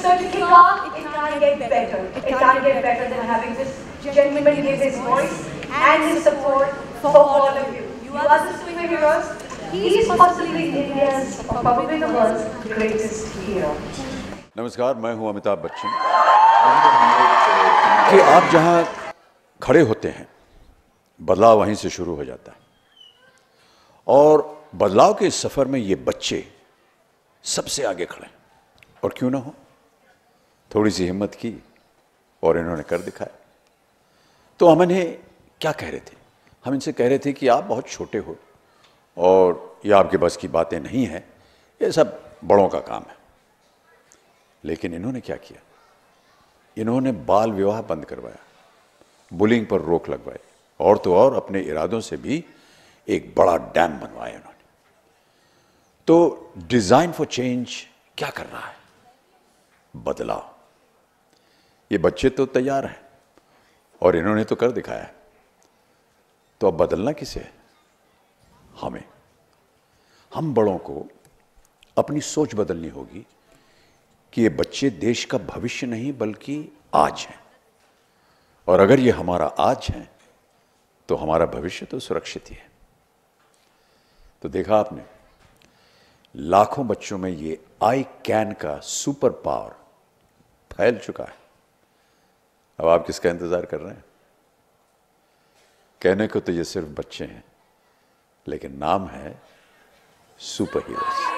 So to kick off, it can't get better. It can't get better than having this gentleman give his voice and his support for all of you. You are the superheroes. He is possibly India's, or probably the world's, greatest hero. नमस्कार, मैं हूं अमिताभ बच्चन। कि आप जहां खड़े होते हैं, बदलाव वहीं से शुरू हो जाता है। और बदलाव के इस सफर में ये बच्चे सबसे आगे खड़े हैं। और क्यों ना हो, थोड़ी सी हिम्मत की और इन्होंने कर दिखाया। तो हम इन्हें क्या कह रहे थे? हम इनसे कह रहे थे कि आप बहुत छोटे हो और ये आपके बस की बातें नहीं हैं, ये सब बड़ों का काम है। लेकिन इन्होंने क्या किया? इन्होंने बाल विवाह बंद करवाया, बुलिंग पर रोक लगवाई, और तो और अपने इरादों से भी एक बड़ा डैम बनवाया इन्होंने। तो डिजाइन फॉर चेंज क्या कर रहा है? बदलाव। ये बच्चे तो तैयार हैं और इन्होंने तो कर दिखाया है। तो अब बदलना किसे है? हमें। हम बड़ों को अपनी सोच बदलनी होगी कि ये बच्चे देश का भविष्य नहीं बल्कि आज हैं। और अगर ये हमारा आज है तो हमारा भविष्य तो सुरक्षित ही है। तो देखा आपने, लाखों बच्चों में ये आई कैन का सुपर पावर फैल चुका है। अब आप किसका इंतजार कर रहे हैं? कहने को तो ये सिर्फ बच्चे हैं, लेकिन नाम है सुपर हीरोज।